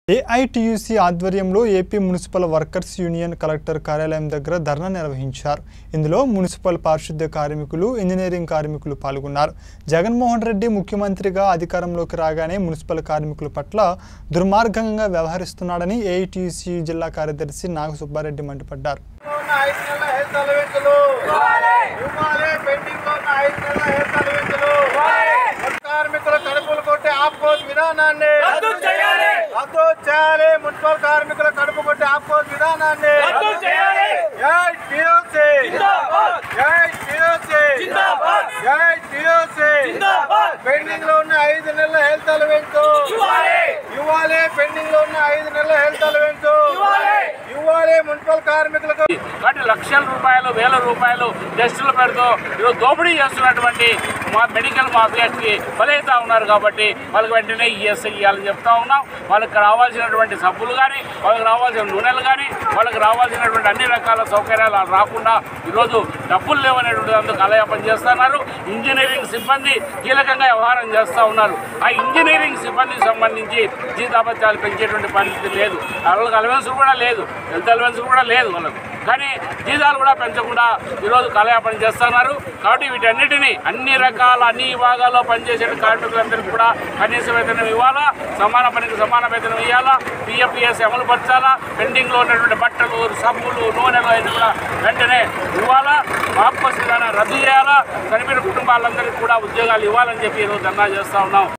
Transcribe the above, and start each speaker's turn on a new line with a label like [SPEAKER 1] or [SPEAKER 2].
[SPEAKER 1] AITUC ఆధ్వర్యంలో AP municipal workers union collector కార్యాలయం దగ్గర ధర్నా నిర్వహించారు. ఇందులో మున్సిపల్ పారిశుద్ధ్య కార్మికులు, ఇంజనీరింగ్ కార్మికులు పాల్గొన్నారు. జగన్మోహన్ రెడ్డి ముఖ్యమంత్రిగా అధికారంలోకి రాగానే మున్సిపల్ కార్మికుల పట్ల దుర్మార్గంగా వ్యవహరిస్తున్నాడని ఏఐటీయూసీ జిల్లా కార్యదర్శి నాగసుబ్బారెడ్డి మండిపడ్డారు.
[SPEAKER 2] మున్సిపల్ కార్మికుల కడుపు కొట్టి ఆపుకోదు విధానాన్ని పెండింగ్ లో ఉన్న 5 నెలల హెల్త్ అలవెన్స్ ఇవ్వాలి. పెండింగ్ లో ఉన్న 5 నెలల హెల్త్ అలవెన్స్ ఇవ్వాలి మున్సిపల్ కార్మికులకు.
[SPEAKER 3] కాబట్టి లక్షల రూపాయలు, వేల రూపాయలు టెస్టుల పేరుతో ఈరోజు దోపిడీ చేస్తున్నటువంటి మా మెడికల్ మాఫియాకి బలైతా ఉన్నారు. కాబట్టి వాళ్ళకి వెంటనే ఈఎస్ఐ ఇవ్వాలని చెప్తా ఉన్నాం. వాళ్ళకి రావాల్సినటువంటి సబ్బులు కానీ, వాళ్ళకి రావాల్సిన నూనెలు కానీ, వాళ్ళకి రావాల్సినటువంటి అన్ని రకాల సౌకర్యాలు రాకుండా ఈరోజు డబ్బులు లేవనేటువంటి అందుకు అలయాపన చేస్తున్నారు. ఇంజనీరింగ్ సిబ్బంది కీలకంగా వ్యవహారం చేస్తూ ఉన్నారు. ఆ ఇంజనీరింగ్ సిబ్బందికి సంబంధించి జీతాభత్యాలు పెంచేటువంటి పరిస్థితి లేదు. వాళ్ళకి అలవెన్స్ కూడా లేదు, హెల్త్ అలవెన్స్ కూడా లేదు వాళ్ళకు. కానీ జీతాలు కూడా పెంచకుండా ఈరోజు కాలయాపన చేస్తున్నారు. కాబట్టి వీటన్నిటినీ అన్ని రకాల అన్ని విభాగాల్లో పనిచేసే కార్మికులందరికీ కూడా కనీస వేతనం ఇవ్వాలా, సమాన పనికి సమాన వేతనం ఇవ్వాలా, పిఎఫ్పిఎస్ అమలు పరచాలా, పెండింగ్లో ఉన్నటువంటి బట్టలు, సబ్బులు, నూనెలు అయితే కూడా వెంటనే ఇవ్వాలా, వాపస్ విధానం రద్దు చేయాలా, చనిపోయిన కుటుంబాలందరికీ కూడా ఉద్యోగాలు ఇవ్వాలని చెప్పి ఈరోజు ధర్నా చేస్తూ ఉన్నాం.